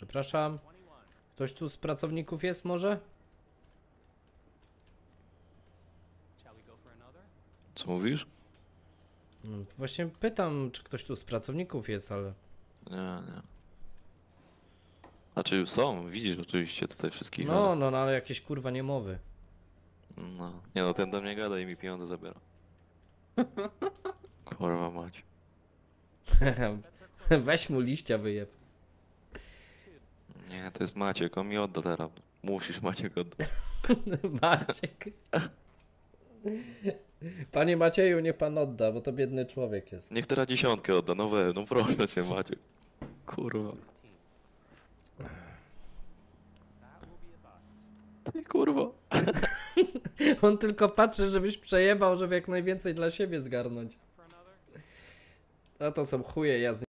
Przepraszam. Ktoś tu z pracowników jest może? Co mówisz? Właśnie pytam, czy ktoś tu z pracowników jest, ale... Nie. Znaczy są, widzisz oczywiście tutaj wszystkich. No, ale jakieś kurwa niemowy. No. Nie no, ten do mnie gada i mi pieniądze zabiera. Kurwa mać. Weź mu liścia wyjeb. Nie, to jest Maciek, on mi odda teraz. Musisz Maciek oddać. Maciek. Panie Macieju, nie pan odda, bo to biedny człowiek jest. Niech teraz 10 odda, no proszę cię Maciek. Kurwa. Ty kurwa. On tylko patrzy, żebyś przejebał, żeby jak najwięcej dla siebie zgarnąć. A to są chuje, ja z